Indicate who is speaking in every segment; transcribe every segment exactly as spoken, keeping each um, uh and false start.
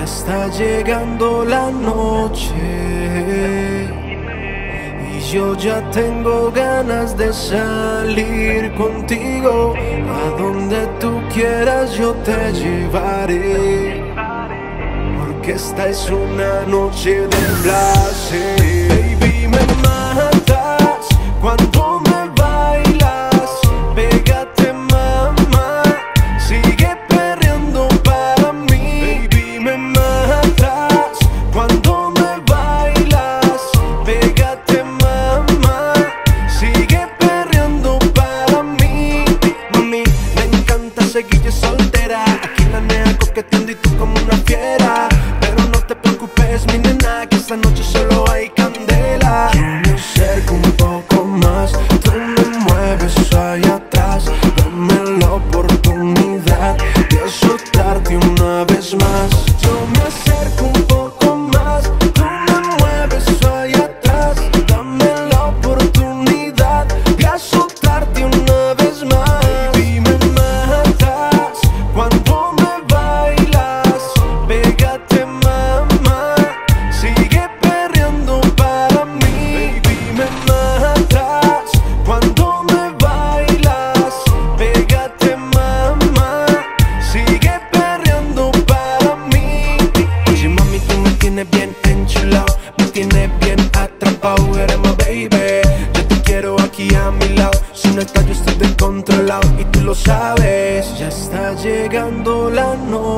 Speaker 1: está llegando la noche y yo ya tengo ganas de salir contigo. A donde tú quieras yo te llevaré, porque esta es una noche de placer. Baby, me matas cuando me bailas, pégate mamá, sigue perreando para mí. Baby, me matas cuando me bailas, pégate mamá, sigue perreando para mí. Mami, me encanta seguir soltera, aquí la nea coqueteando y tú como una fiera. Pero no te preocupes mi nena, que esta noche solo hay candela. Yo me acerco un poco más, tú me mueves allá atrás, dame la oportunidad de azotarte una vez más. Yo me acerco un poco más, tú me mueves allá atrás, dame la oportunidad de azotarte una vez más. Baby, me matas cuando me bailas, pégate mamá, sigue perreando para mí. Baby, me matas cuando me bailas, pégate mamá, sigue perreando para mí. Oye mami, tú me tienes bien enchulado, me tienes bien atrapado, eres my baby. Yo te quiero aquí a mi lado, si no estás yo estoy descontrolado y tú lo sabes. Ya está llegando la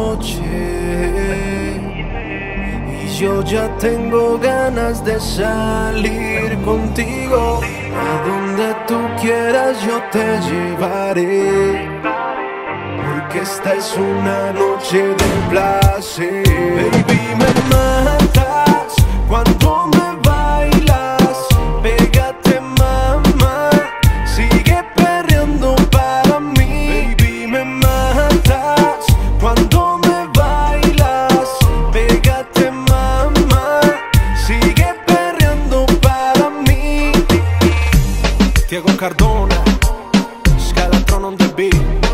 Speaker 1: noche y yo ya tengo ganas de salir contigo. A donde tú quieras yo te llevaré, porque esta es una noche de placer. Baby, me matas cuando me bailas, pégate mamá, sigue perreando para mí. Baby, me matas cuando me bailas, pégate mamá, sigue perreando para mí. Diego Cardona, Scalatron on the beat.